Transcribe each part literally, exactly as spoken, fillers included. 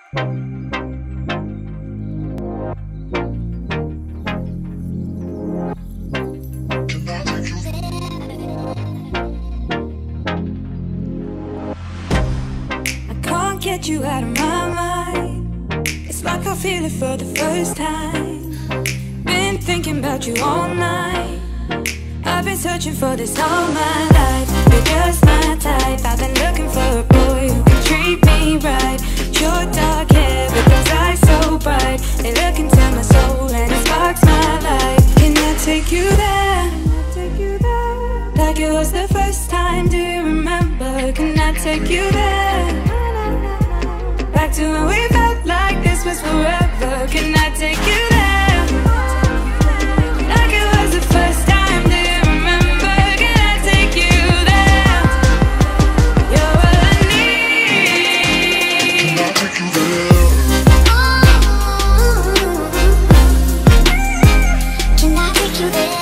Get you out of my mind. It's like I feel it for the first time. Been thinking about you all night. I've been searching for this all my life. You're just my type. I've been looking for a boy who can treat me right. Your dark hair with those eyes so bright, they look into my soul and it sparks my life. Can I take you there? Like it was the first time, do you remember? Can I take you there? Back to when we felt like this was forever. Can I take you there? Like it was the first time, do you remember? Can I take you there? You're all I need. Can I take you there? Can I take you there?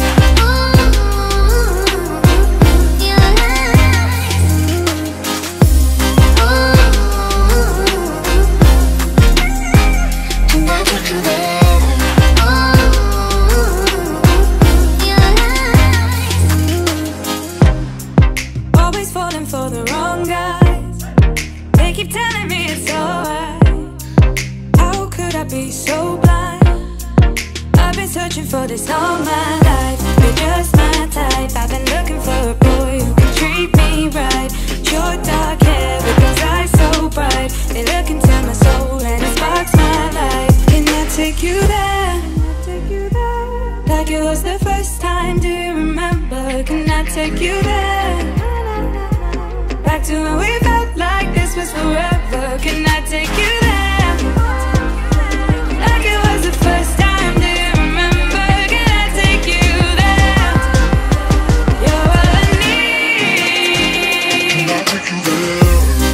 For the wrong guys, they keep telling me it's alright. How could I be so blind? I've been searching for this all my life. You're just my type. I've been looking for a boy who can treat me right. Your dark hair with those eyes so bright, they look into my soul and it sparks my life. Can I take you there? Like it was the first time, do you remember? Can I take you there? Back to when we felt like this was forever. Can I take you there? Like it was the first time, do you remember? Can I take you there? You're all I need. Can I take you there?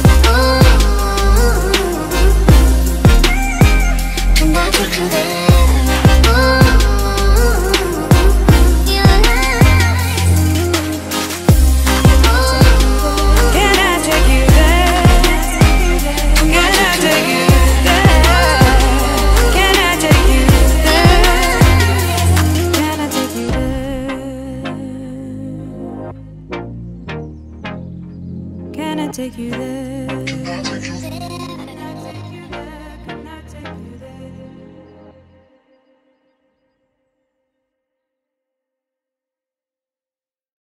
Can I take you there? Can I take you there?